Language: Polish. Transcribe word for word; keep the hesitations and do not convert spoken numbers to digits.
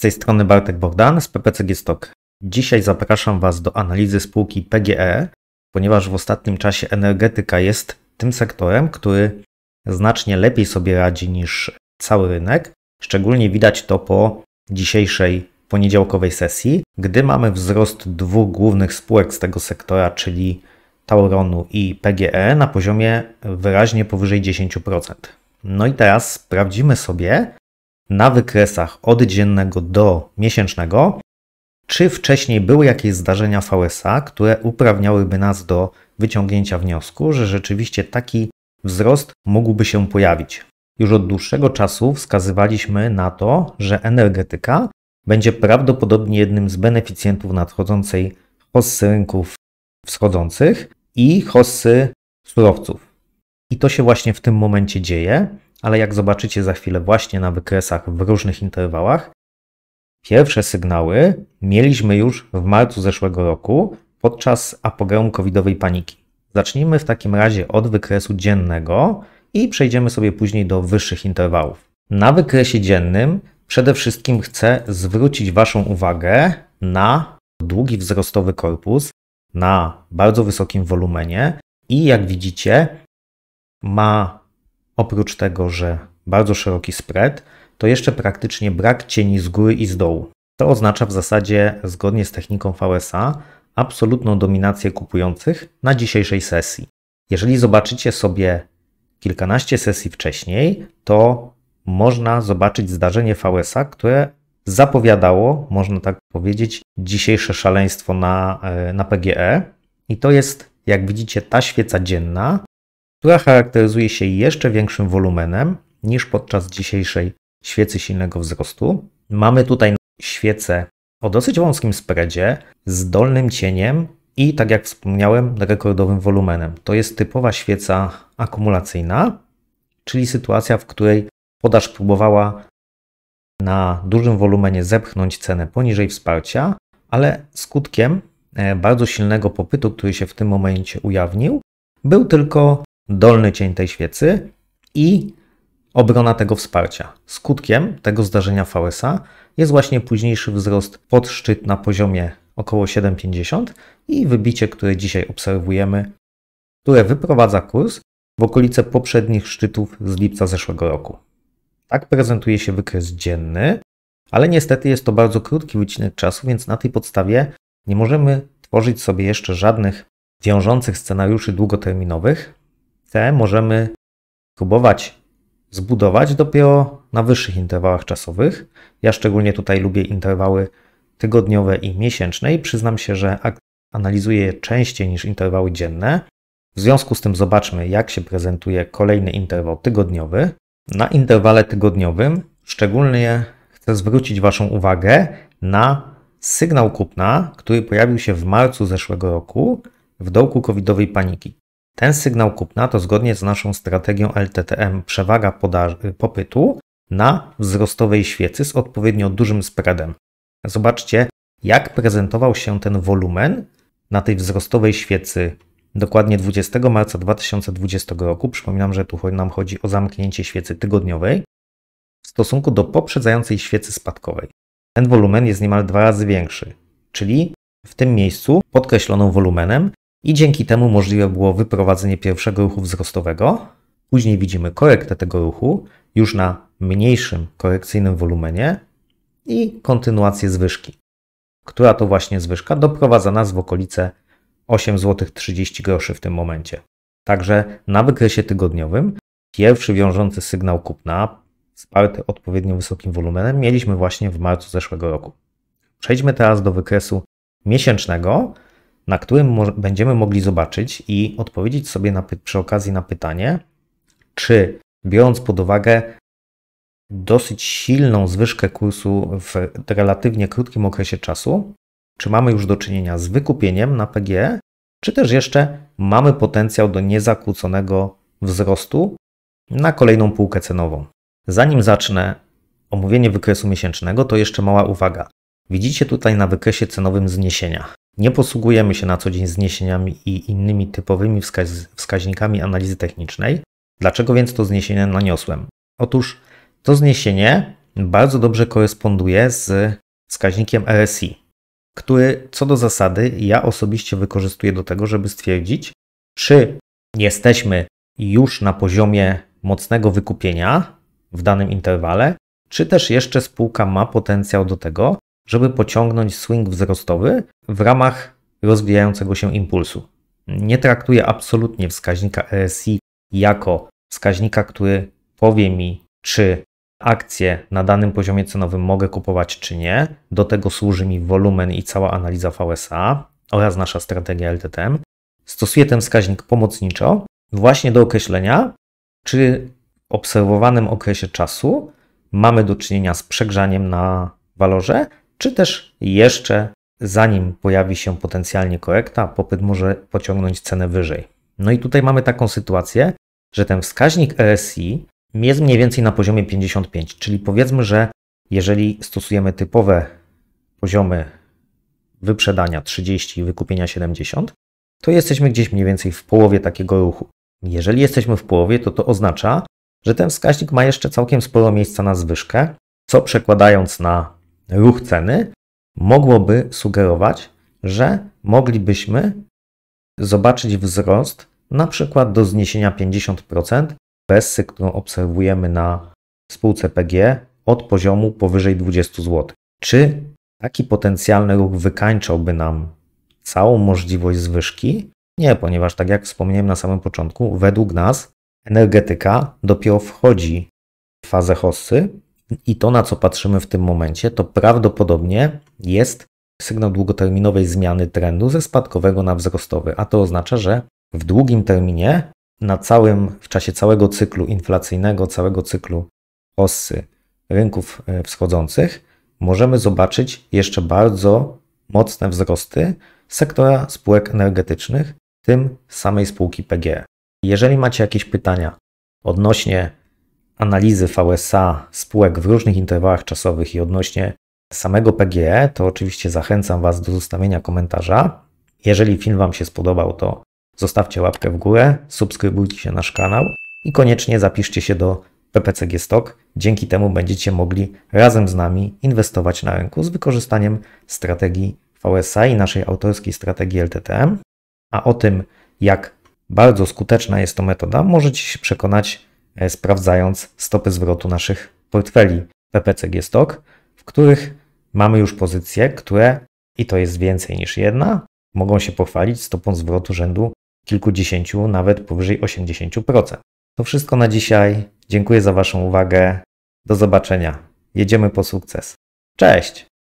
tej strony Bartek Bogdan z P P C G Stock. Dzisiaj zapraszam Was do analizy spółki P G E, ponieważ w ostatnim czasie energetyka jest tym sektorem, który znacznie lepiej sobie radzi niż cały rynek. Szczególnie widać to po dzisiejszej poniedziałkowej sesji, gdy mamy wzrost dwóch głównych spółek z tego sektora, czyli Tauronu i P G E na poziomie wyraźnie powyżej dziesięć procent. No i teraz sprawdzimy sobie na wykresach od dziennego do miesięcznego, czy wcześniej były jakieś zdarzenia V S A, które uprawniałyby nas do wyciągnięcia wniosku, że rzeczywiście taki wzrost mógłby się pojawić. Już od dłuższego czasu wskazywaliśmy na to, że energetyka będzie prawdopodobnie jednym z beneficjentów nadchodzącej hossy rynków wschodzących i hossy surowców. I to się właśnie w tym momencie dzieje, ale jak zobaczycie za chwilę właśnie na wykresach w różnych interwałach, pierwsze sygnały mieliśmy już w marcu zeszłego roku podczas apogeum covidowej paniki. Zacznijmy w takim razie od wykresu dziennego i przejdziemy sobie później do wyższych interwałów. Na wykresie dziennym przede wszystkim chcę zwrócić Waszą uwagę na długi wzrostowy korpus, na bardzo wysokim wolumenie i jak widzicie ma oprócz tego, że bardzo szeroki spread, to jeszcze praktycznie brak cieni z góry i z dołu. To oznacza w zasadzie, zgodnie z techniką V S A, absolutną dominację kupujących na dzisiejszej sesji. Jeżeli zobaczycie sobie kilkanaście sesji wcześniej, to można zobaczyć zdarzenie V S A, które zapowiadało, można tak powiedzieć, dzisiejsze szaleństwo na, na P G E. I to jest, jak widzicie, ta świeca dzienna, która charakteryzuje się jeszcze większym wolumenem niż podczas dzisiejszej świecy silnego wzrostu. Mamy tutaj świecę o dosyć wąskim spreadzie, z dolnym cieniem i, tak jak wspomniałem, rekordowym wolumenem. To jest typowa świeca akumulacyjna, czyli sytuacja, w której podaż próbowała na dużym wolumenie zepchnąć cenę poniżej wsparcia, ale skutkiem bardzo silnego popytu, który się w tym momencie ujawnił, był tylko dolny cień tej świecy i obrona tego wsparcia. Skutkiem tego zdarzenia V S A jest właśnie późniejszy wzrost pod szczyt na poziomie około siedem pięćdziesiąt i wybicie, które dzisiaj obserwujemy, które wyprowadza kurs w okolice poprzednich szczytów z lipca zeszłego roku. Tak prezentuje się wykres dzienny, ale niestety jest to bardzo krótki wycinek czasu, więc na tej podstawie nie możemy tworzyć sobie jeszcze żadnych wiążących scenariuszy długoterminowych. Te możemy próbować zbudować dopiero na wyższych interwałach czasowych. Ja szczególnie tutaj lubię interwały tygodniowe i miesięczne i przyznam się, że analizuję je częściej niż interwały dzienne. W związku z tym zobaczmy, jak się prezentuje kolejny interwał tygodniowy. Na interwale tygodniowym szczególnie chcę zwrócić Waszą uwagę na sygnał kupna, który pojawił się w marcu zeszłego roku w dołku covidowej paniki. Ten sygnał kupna to zgodnie z naszą strategią L T T M przewaga podaży, popytu na wzrostowej świecy z odpowiednio dużym spreadem. Zobaczcie, jak prezentował się ten wolumen na tej wzrostowej świecy dokładnie dwudziestego marca dwa tysiące dwudziestego roku. Przypominam, że tu nam chodzi o zamknięcie świecy tygodniowej w stosunku do poprzedzającej świecy spadkowej. Ten wolumen jest niemal dwa razy większy, czyli w tym miejscu podkreśloną wolumenem i dzięki temu możliwe było wyprowadzenie pierwszego ruchu wzrostowego. Później widzimy korektę tego ruchu już na mniejszym korekcyjnym wolumenie i kontynuację zwyżki, która to właśnie zwyżka doprowadza nas w okolice osiem złotych trzydzieści groszy w tym momencie. Także na wykresie tygodniowym pierwszy wiążący sygnał kupna wsparty odpowiednio wysokim wolumenem mieliśmy właśnie w marcu zeszłego roku. Przejdźmy teraz do wykresu miesięcznego, na którym mo- będziemy mogli zobaczyć i odpowiedzieć sobie na py- przy okazji na pytanie, czy biorąc pod uwagę dosyć silną zwyżkę kursu w relatywnie krótkim okresie czasu, czy mamy już do czynienia z wykupieniem na P G E, czy też jeszcze mamy potencjał do niezakłóconego wzrostu na kolejną półkę cenową. Zanim zacznę omówienie wykresu miesięcznego, to jeszcze mała uwaga. Widzicie tutaj na wykresie cenowym zniesienia. Nie posługujemy się na co dzień zniesieniami i innymi typowymi wskaz- wskaźnikami analizy technicznej. Dlaczego więc to zniesienie naniosłem? Otóż to zniesienie bardzo dobrze koresponduje z wskaźnikiem R S I, który co do zasady ja osobiście wykorzystuję do tego, żeby stwierdzić, czy jesteśmy już na poziomie mocnego wykupienia w danym interwale, czy też jeszcze spółka ma potencjał do tego, żeby pociągnąć swing wzrostowy w ramach rozwijającego się impulsu. Nie traktuję absolutnie wskaźnika R S I jako wskaźnika, który powie mi, czy akcje na danym poziomie cenowym mogę kupować, czy nie. Do tego służy mi wolumen i cała analiza V S A oraz nasza strategia L T T M. Stosuję ten wskaźnik pomocniczo właśnie do określenia, czy w obserwowanym okresie czasu mamy do czynienia z przegrzaniem na walorze, czy też jeszcze zanim pojawi się potencjalnie korekta, popyt może pociągnąć cenę wyżej. No i tutaj mamy taką sytuację, że ten wskaźnik R S I jest mniej więcej na poziomie pięćdziesiąt pięć, czyli powiedzmy, że jeżeli stosujemy typowe poziomy wyprzedania trzydzieści i wykupienia siedemdziesiąt, to jesteśmy gdzieś mniej więcej w połowie takiego ruchu. Jeżeli jesteśmy w połowie, to to oznacza, że ten wskaźnik ma jeszcze całkiem sporo miejsca na zwyżkę, co przekładając na ruch ceny, mogłoby sugerować, że moglibyśmy zobaczyć wzrost na przykład do zniesienia pięćdziesiąt procent bessy, którą obserwujemy na spółce P G od poziomu powyżej dwadzieścia złotych. Czy taki potencjalny ruch wykańczałby nam całą możliwość zwyżki? Nie, ponieważ tak jak wspomniałem na samym początku, według nas energetyka dopiero wchodzi w fazę hossy i to, na co patrzymy w tym momencie, to prawdopodobnie jest sygnał długoterminowej zmiany trendu ze spadkowego na wzrostowy, a to oznacza, że w długim terminie, na całym, w czasie całego cyklu inflacyjnego, całego cyklu hossy rynków wschodzących, możemy zobaczyć jeszcze bardzo mocne wzrosty sektora spółek energetycznych, w tym samej spółki P G E. Jeżeli macie jakieś pytania odnośnie analizy V S A spółek w różnych interwałach czasowych i odnośnie samego P G E, to oczywiście zachęcam Was do zostawienia komentarza. Jeżeli film Wam się spodobał, to zostawcie łapkę w górę, subskrybujcie się nasz kanał i koniecznie zapiszcie się do P P C G Stock. Dzięki temu będziecie mogli razem z nami inwestować na rynku z wykorzystaniem strategii V S A i naszej autorskiej strategii L T T M. A o tym, jak bardzo skuteczna jest to metoda, możecie się przekonać sprawdzając stopy zwrotu naszych portfeli P P C G Stock, w których mamy już pozycje, które, i to jest więcej niż jedna, mogą się pochwalić stopą zwrotu rzędu kilkudziesięciu, nawet powyżej osiemdziesięciu procent. To wszystko na dzisiaj. Dziękuję za Waszą uwagę. Do zobaczenia. Jedziemy po sukces. Cześć!